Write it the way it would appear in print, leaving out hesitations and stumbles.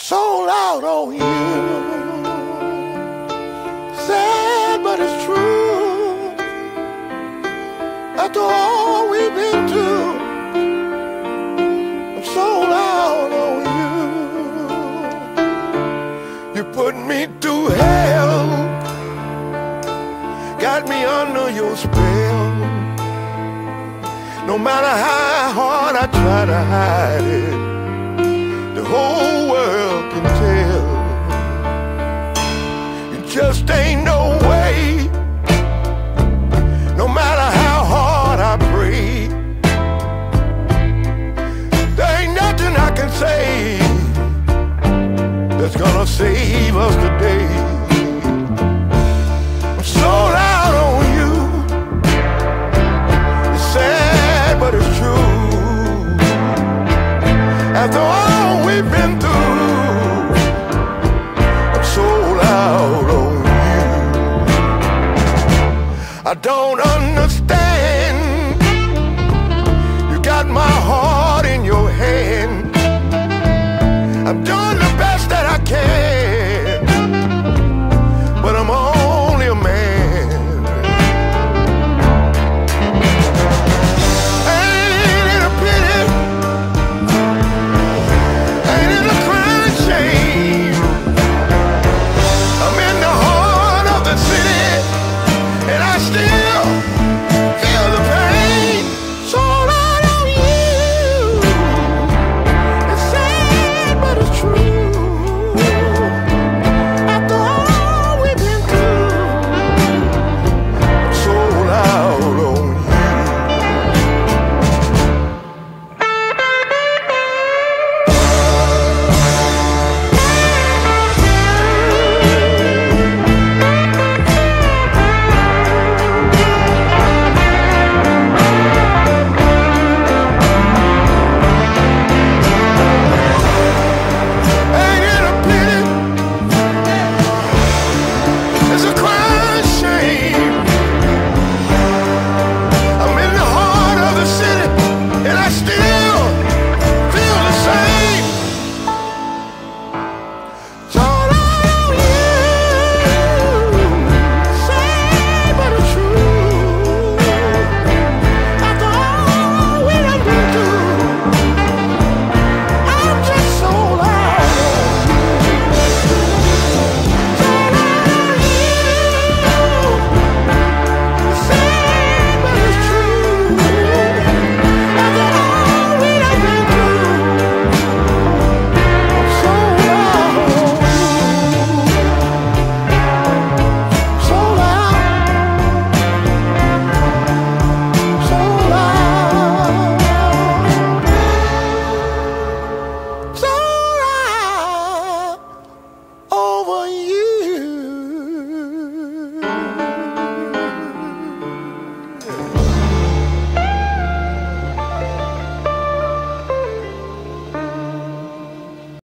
sold out on you. Sad, but it's true. After all we've been through, I'm sold out on you. You put me through hell, got me under your spell. No matter how hard I try to hide it,